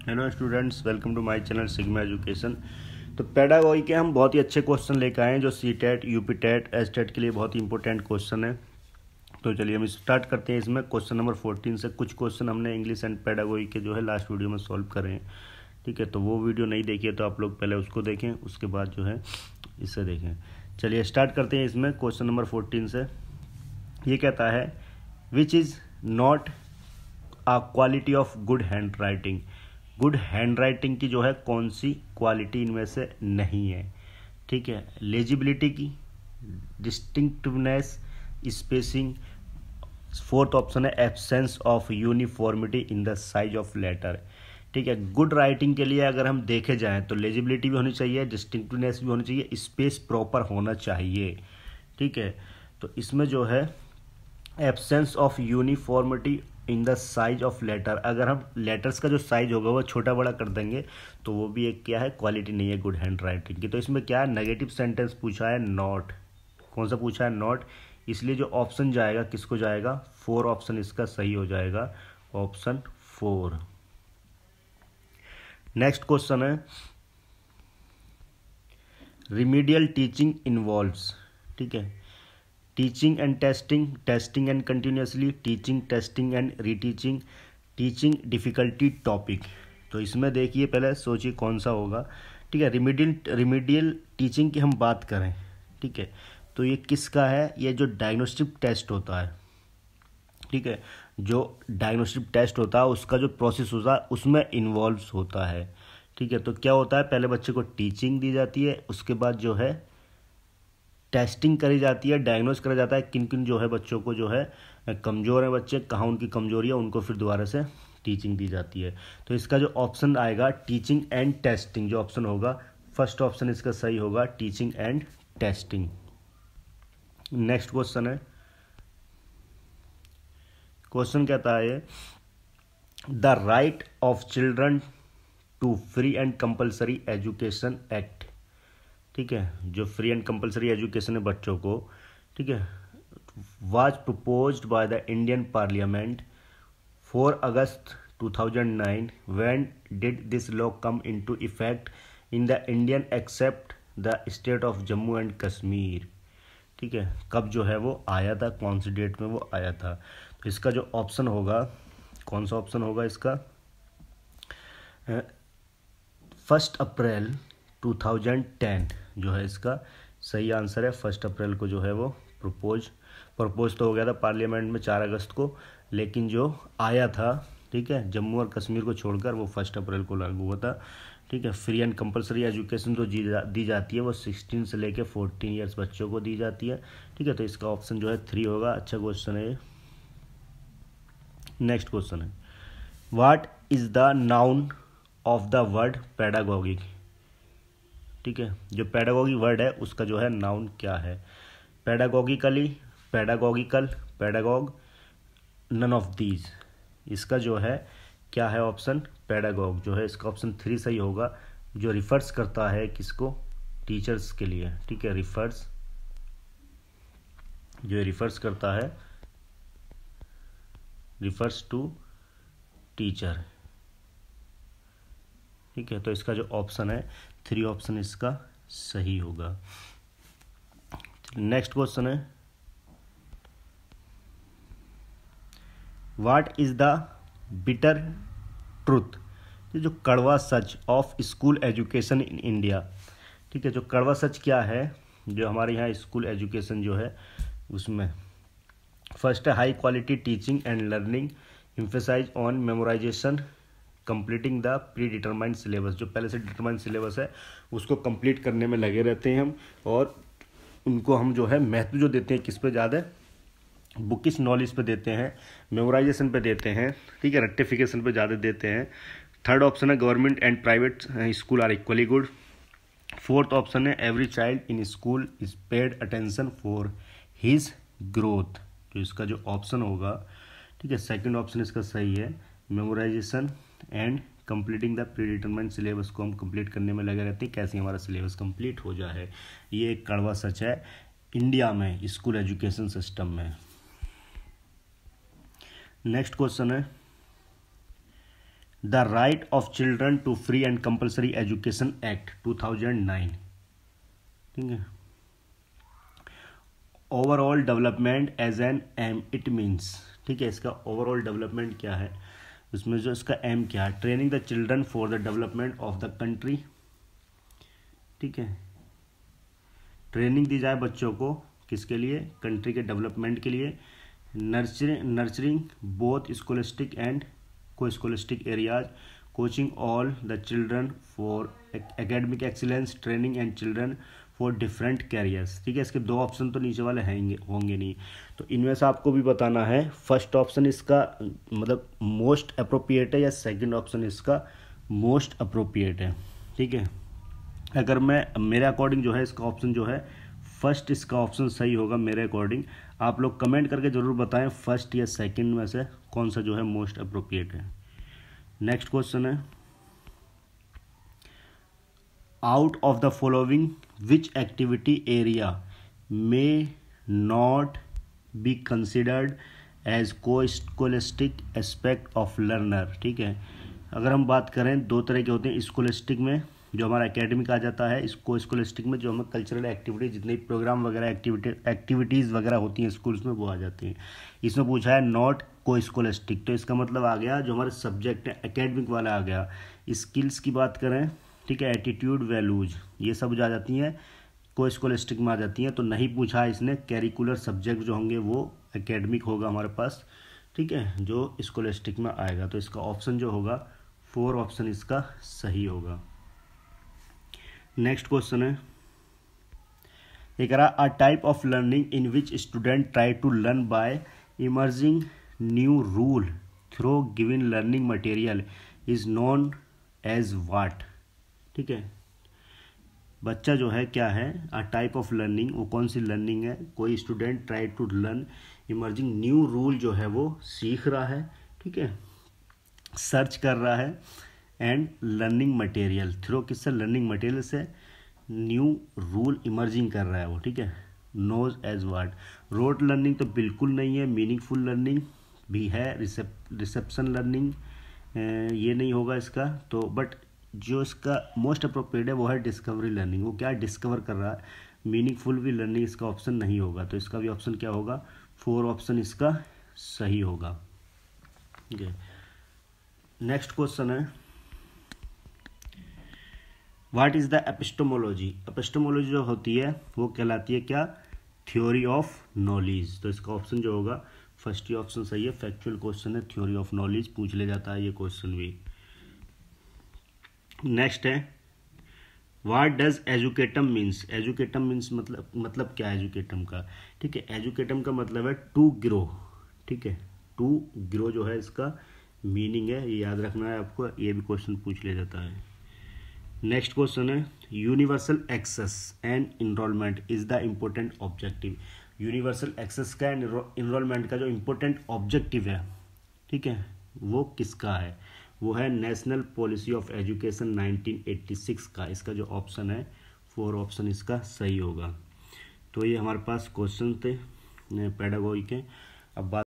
Hello students, welcome to my channel Sigma Education. तो pedagogy के हम बहुत ही अच्छे क्वेश्चन लेकर आए हैं जो C TET, UP TET, S TET के लिए बहुत ही इंपॉर्टेंट क्वेश्चन है। तो चलिए हम स्टार्ट करते हैं। इसमें क्वेश्चन नंबर 14 से कुछ क्वेश्चन हमने इंग्लिश एंड पेडागोगी के जो है लास्ट वीडियो में सॉल्व करे हैं। ठीक है, तो वो वीडियो नहीं देखी है तो आप लोग पहले उसको देखें, उसके बाद जो है इससे देखें। चलिए स्टार्ट करते हैं। इसमें क्वेश्चन नंबर 14 से ये कहता है which is not a quality of good handwriting. Good handwriting की जो है कौन सी क्वालिटी इनमें से नहीं है। ठीक है, लेजिबिलिटी की, डिस्टिंक्टिवनेस, स्पेसिंग। फोर्थ ऑप्शन है absence of uniformity in the size of letter. ठीक है, गुड राइटिंग के लिए अगर हम देखे जाएं तो लेजिबिलिटी भी होनी चाहिए, डिस्टिंक्टिवनेस भी होनी चाहिए, स्पेस प्रॉपर होना चाहिए। ठीक है, तो इसमें जो है absence of uniformity in the size of letter, अगर हम लेटर्स का जो साइज होगा वो छोटा बड़ा कर देंगे तो वो भी एक क्या है, क्वालिटी नहीं है गुड हैंड राइटिंग की। तो इसमें क्या है, नेगेटिव सेंटेंस पूछा है, नॉट। कौन सा पूछा है, नॉट। इसलिए जो ऑप्शन जाएगा किसको जाएगा, 4 ऑप्शन इसका सही हो जाएगा, ऑप्शन 4। नेक्स्ट क्वेश्चन है रिमीडियल टीचिंग इन्वॉल्व्स। ठीक है, teaching and testing, testing and continuously, teaching, testing and reteaching, teaching difficulty topic. तो इसमें देखिए, पहले सोचिए कौन सा होगा। ठीक है, रिमीडियल टीचिंग की हम बात करें, ठीक है, तो ये किसका है, ये जो डायग्नोस्टिक टेस्ट होता है। ठीक है, जो डायग्नोस्टिक टेस्ट होता है उसका जो प्रोसेस होता है उसमें इन्वॉल्व होता है। ठीक है, तो क्या होता है, पहले बच्चे को टीचिंग दी जाती है, उसके बाद जो है टेस्टिंग करी जाती है, डायग्नोस करा जाता है किन किन जो है बच्चों को जो है कमज़ोर है बच्चे, कहाँ उनकी कमजोरी है, उनको फिर दोबारा से टीचिंग दी जाती है। तो इसका जो ऑप्शन आएगा टीचिंग एंड टेस्टिंग, जो ऑप्शन होगा फर्स्ट ऑप्शन इसका सही होगा, teaching and testing. Next question है, क्वेश्चन कहता है the right of children to free and compulsory education act. ठीक है, जो फ्री एंड कंपल्सरी एजुकेशन है बच्चों को, ठीक है, was proposed by the Indian parliament 4 August 2009। When did this law come into effect in the Indian except the state of Jammu and Kashmir. ठीक है, कब जो है वो आया था, कौन सी डेट में वो आया था। तो इसका जो ऑप्शन होगा, कौन सा ऑप्शन होगा इसका, 1 अप्रैल 2010 जो है इसका सही आंसर है। 1 अप्रैल को जो है वो प्रपोज तो हो गया था पार्लियामेंट में 4 अगस्त को, लेकिन जो आया था, ठीक है, जम्मू और कश्मीर को छोड़कर वो 1 अप्रैल को लागू हुआ था। ठीक है, फ्री एंड कंपलसरी एजुकेशन जो दी जाती है वो 16 से लेकर 14 ईयर्स बच्चों को दी जाती है। ठीक है, तो इसका ऑप्शन जो है 3 होगा। अच्छा क्वेश्चन है ये। नेक्स्ट क्वेश्चन है what is the noun of the word pedagogic. ठीक है, जो पेडागोगी वर्ड है उसका जो है नाउन क्या है, pedagogically, pedagogical, pedagogue, none of these. इसका जो है क्या है ऑप्शन, पेडागोग जो है इसका ऑप्शन 3 सही होगा, जो रिफर्स करता है किसको, टीचर्स के लिए। ठीक है, रिफर्स करता है, रिफर्स टू टीचर। ठीक है, तो इसका जो ऑप्शन है 3 ऑप्शन इसका सही होगा। नेक्स्ट क्वेश्चन है what is the bitter truth, जो कड़वा सच of school education in India. ठीक है, जो कड़वा सच क्या है जो हमारे यहाँ स्कूल एजुकेशन जो है उसमें, फर्स्ट है high quality teaching and learning, emphasize on memorization, completing the predetermined syllabus, जो पहले से डिटरमाइंड सिलेबस है उसको कंप्लीट करने में लगे रहते हैं हम, और उनको हम जो है महत्व जो देते हैं किस पे ज़्यादा, बुकिश नॉलेज पे देते हैं, मेमोराइजेशन पे देते हैं, ठीक है, रेक्टिफिकेशन पे ज़्यादा देते हैं। थर्ड ऑप्शन है government and private school are equally good. Fourth option है every child in school is paid attention for his growth, जो इसका जो ऑप्शन होगा, ठीक है, सेकंड ऑप्शन इसका सही है, memorization and completing the predetermined syllabus को हम कंप्लीट करने में लगे रहते हैं, कैसे हमारा सिलेबस कंप्लीट हो जाए। ये एक कड़वा सच है इंडिया में स्कूल एजुकेशन सिस्टम में। नेक्स्ट क्वेश्चन है the right of children to free and compulsory education act 2009, ठीक है। Overall development as an aim it means, ठीक है, इसका ओवरऑल डेवलपमेंट क्या है, इसमें जो इसका एम क्या है, training the children for the development of the country, ठीक है, ट्रेनिंग दी जाए बच्चों को किसके लिए, कंट्री के डेवलपमेंट के लिए। Nurturing both scholastic and co scholastic areas, coaching all the children for academic excellence, training and children for different careers, ठीक है। इसके दो ऑप्शन तो नीचे वाले होंगे नहीं, तो इनमें से आपको भी बताना है फर्स्ट ऑप्शन इसका मतलब मोस्ट अप्रोप्रिएट है या सेकंड ऑप्शन इसका मोस्ट अप्रोप्रिएट है, ठीक है। अगर मैं मेरे अकॉर्डिंग जो है इसका ऑप्शन जो है फर्स्ट इसका ऑप्शन सही होगा मेरे अकॉर्डिंग। आप लोग कमेंट करके ज़रूर बताएं फर्स्ट या सेकंड में से कौन सा जो है मोस्ट अप्रोप्रिएट है। नेक्स्ट क्वेश्चन है, out of the following which activity area may not be considered as co scholastic aspect of learner, ठीक है। अगर हम बात करें दो तरह के होते हैं, स्कॉलिस्टिक में जो हमारा एकेडमिक आ जाता है, इसको स्कॉलिस्टिक में जो हमें कल्चरल एक्टिविटी जितने प्रोग्राम वगैरह एक्टिविटीज़ वगैरह होती हैं स्कूल्स में वो आ जाती हैं। इसमें पूछा है नॉट को स्कॉलिस्टिक, तो इसका मतलब आ गया जो हमारे सब्जेक्ट है एकेडमिक वाला आ गया। स्किल्स की बात करें, ठीक है, एटीट्यूड वैल्यूज ये सब जो आ जाती हैं को स्कॉलिस्टिक में आ जाती हैं। तो नहीं पूछा है इसने, कैरिकुलर सब्जेक्ट जो होंगे वो एकेडमिक होगा हमारे पास, ठीक है, जो स्कॉलिस्टिक में आएगा। तो इसका ऑप्शन जो होगा 4 ऑप्शन इसका सही होगा। नेक्स्ट क्वेश्चन है, एक a type of learning in which student try to learn by emerging new rule through given learning material is known as what, ठीक है। बच्चा जो है क्या है, अ टाइप ऑफ लर्निंग, वो कौन सी लर्निंग है, कोई student try to learn emerging new rule जो है वो सीख रहा है, ठीक है, सर्च कर रहा है, एंड लर्निंग मटेरियल थ्रू किससे, लर्निंग मटेरियल से न्यू रूल इमर्जिंग कर रहा है वो, ठीक है, knows as what. Rote learning तो बिल्कुल नहीं है, मीनिंगफुल लर्निंग भी है, रिसेप्शन लर्निंग ये नहीं होगा इसका। तो बट जो इसका मोस्ट अप्रोप्रिएट है वो है डिस्कवरी लर्निंग, वो क्या डिस्कवर कर रहा है, मीनिंगफुल भी लर्निंग इसका ऑप्शन नहीं होगा। तो इसका भी ऑप्शन क्या होगा, 4 ऑप्शन इसका सही होगा, ठीक है। नेक्स्ट क्वेश्चन है, what is the epistemology. Epistemology जो होती है वो कहलाती है क्या, थ्योरी ऑफ नॉलेज। तो इसका ऑप्शन जो होगा फर्स्ट ही ऑप्शन सही है, फैक्चुअल क्वेश्चन है, थ्योरी ऑफ नॉलेज पूछ ले जाता है ये क्वेश्चन भी। नेक्स्ट है, what does educatum means. Educatum means मतलब क्या है एजुकेटम का, ठीक है, एजुकेटम का मतलब है टू ग्रो, ठीक है, टू ग्रो जो है इसका मीनिंग है, ये याद रखना है आपको, ये भी क्वेश्चन पूछ ले जाता है। नेक्स्ट क्वेश्चन है, universal access and enrolment is the important objective. Universal access का एंड इनरोलमेंट का जो इम्पोर्टेंट ऑब्जेक्टिव है, ठीक है, वो किसका है, वो है नेशनल पॉलिसी ऑफ एजुकेशन 1986 का। इसका जो ऑप्शन है 4 ऑप्शन इसका सही होगा। तो ये हमारे पास क्वेश्चन थे पेडागोगी के। अब बात